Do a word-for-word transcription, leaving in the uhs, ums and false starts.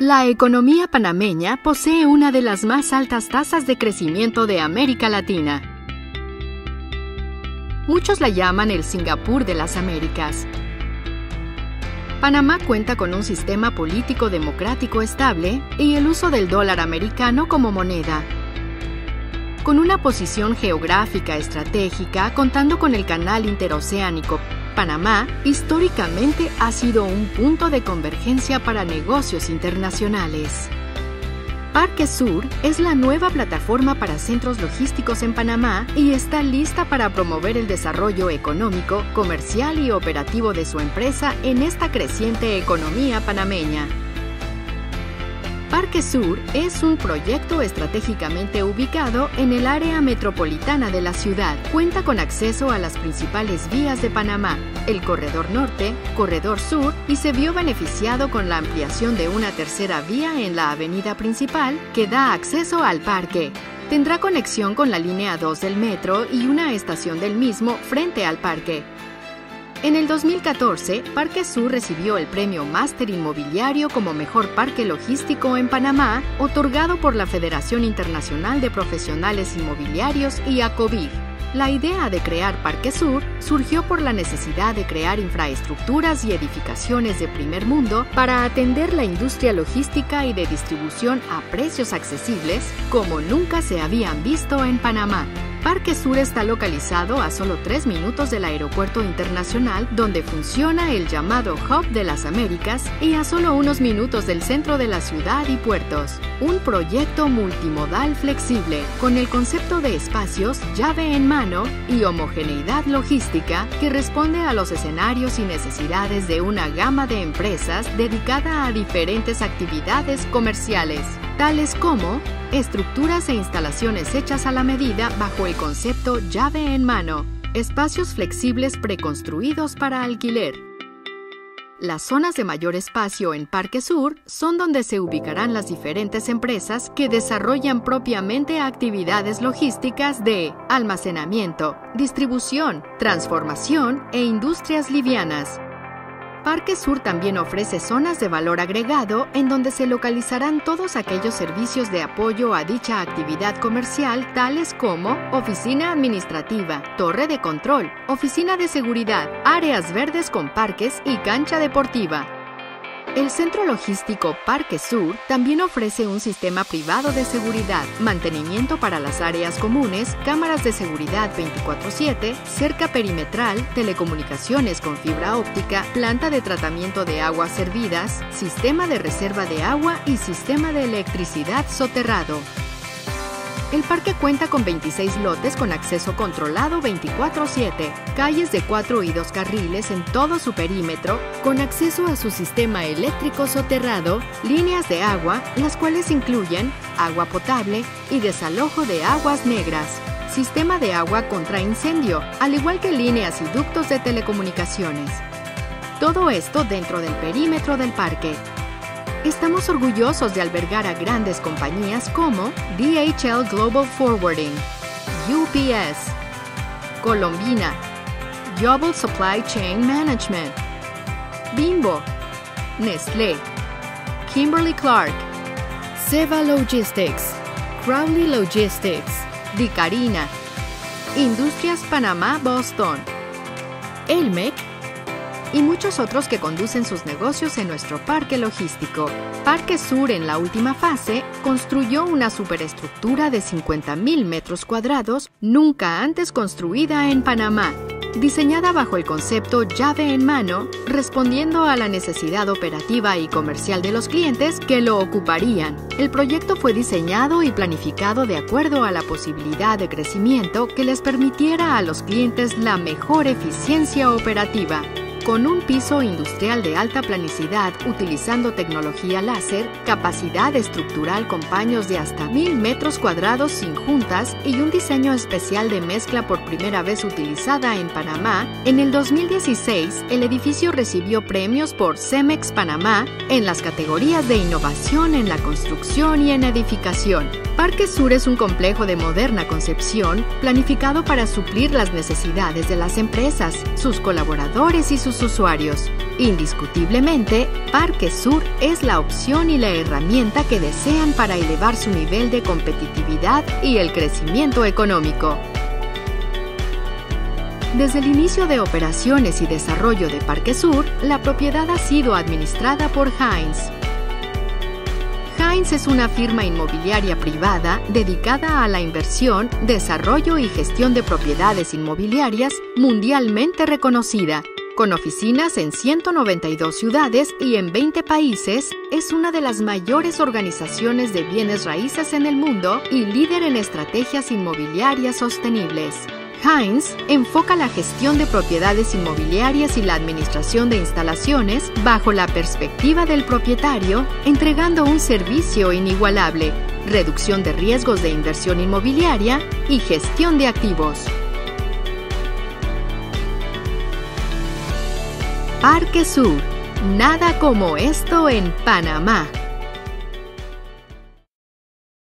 La economía panameña posee una de las más altas tasas de crecimiento de América Latina. Muchos la llaman el Singapur de las Américas. Panamá cuenta con un sistema político democrático estable y el uso del dólar americano como moneda. Con una posición geográfica estratégica, contando con el canal interoceánico, Panamá históricamente ha sido un punto de convergencia para negocios internacionales. Parque Sur es la nueva plataforma para centros logísticos en Panamá y está lista para promover el desarrollo económico, comercial y operativo de su empresa en esta creciente economía panameña. Parque Sur es un proyecto estratégicamente ubicado en el área metropolitana de la ciudad. Cuenta con acceso a las principales vías de Panamá, el Corredor Norte, Corredor Sur, y se vio beneficiado con la ampliación de una tercera vía en la avenida principal que da acceso al parque. Tendrá conexión con la línea dos del metro y una estación del mismo frente al parque. En el dos mil catorce, Parque Sur recibió el premio Máster Inmobiliario como Mejor Parque Logístico en Panamá, otorgado por la Federación Internacional de Profesionales Inmobiliarios y ACOBIG. La idea de crear Parque Sur surgió por la necesidad de crear infraestructuras y edificaciones de primer mundo para atender la industria logística y de distribución a precios accesibles como nunca se habían visto en Panamá. Parque Sur está localizado a solo tres minutos del Aeropuerto Internacional, donde funciona el llamado Hub de las Américas, y a solo unos minutos del centro de la ciudad y puertos. Un proyecto multimodal flexible, con el concepto de espacios, llave en mano y homogeneidad logística que responde a los escenarios y necesidades de una gama de empresas dedicada a diferentes actividades comerciales, tales como estructuras e instalaciones hechas a la medida bajo el concepto llave en mano, espacios flexibles preconstruidos para alquiler. Las zonas de mayor espacio en Parque Sur son donde se ubicarán las diferentes empresas que desarrollan propiamente actividades logísticas de almacenamiento, distribución, transformación e industrias livianas. Parque Sur también ofrece zonas de valor agregado en donde se localizarán todos aquellos servicios de apoyo a dicha actividad comercial, tales como oficina administrativa, torre de control, oficina de seguridad, áreas verdes con parques y cancha deportiva. El centro logístico Parque Sur también ofrece un sistema privado de seguridad, mantenimiento para las áreas comunes, cámaras de seguridad veinticuatro siete, cerca perimetral, telecomunicaciones con fibra óptica, planta de tratamiento de aguas servidas, sistema de reserva de agua y sistema de electricidad soterrado. El parque cuenta con veintiséis lotes con acceso controlado veinticuatro siete, calles de cuatro y dos carriles en todo su perímetro, con acceso a su sistema eléctrico soterrado, líneas de agua, las cuales incluyen agua potable y desalojo de aguas negras, sistema de agua contra incendio, al igual que líneas y ductos de telecomunicaciones. Todo esto dentro del perímetro del parque. Estamos orgullosos de albergar a grandes compañías como D H L Global Forwarding, U P S, Colombina, Global Supply Chain Management, Bimbo, Nestlé, Kimberly-Clark, Seva Logistics, Crowley Logistics, Dicarina, Industrias Panamá Boston, Elmec, y muchos otros que conducen sus negocios en nuestro parque logístico. Parque Sur, en la última fase, construyó una superestructura de cincuenta mil metros cuadrados, nunca antes construida en Panamá, diseñada bajo el concepto llave en mano, respondiendo a la necesidad operativa y comercial de los clientes que lo ocuparían. El proyecto fue diseñado y planificado de acuerdo a la posibilidad de crecimiento que les permitiera a los clientes la mejor eficiencia operativa. Con un piso industrial de alta planicidad utilizando tecnología láser, capacidad estructural con paños de hasta mil metros cuadrados sin juntas y un diseño especial de mezcla por primera vez utilizada en Panamá, en el dos mil dieciséis el edificio recibió premios por Cemex Panamá en las categorías de innovación en la construcción y en edificación. Parque Sur es un complejo de moderna concepción planificado para suplir las necesidades de las empresas, sus colaboradores y sus sus usuarios. Indiscutiblemente, Parque Sur es la opción y la herramienta que desean para elevar su nivel de competitividad y el crecimiento económico. Desde el inicio de operaciones y desarrollo de Parque Sur, la propiedad ha sido administrada por Hines. Hines es una firma inmobiliaria privada dedicada a la inversión, desarrollo y gestión de propiedades inmobiliarias mundialmente reconocida. Con oficinas en ciento noventa y dos ciudades y en veinte países, es una de las mayores organizaciones de bienes raíces en el mundo y líder en estrategias inmobiliarias sostenibles. Hines enfoca la gestión de propiedades inmobiliarias y la administración de instalaciones bajo la perspectiva del propietario, entregando un servicio inigualable, reducción de riesgos de inversión inmobiliaria y gestión de activos. Parque Sur. Nada como esto en Panamá.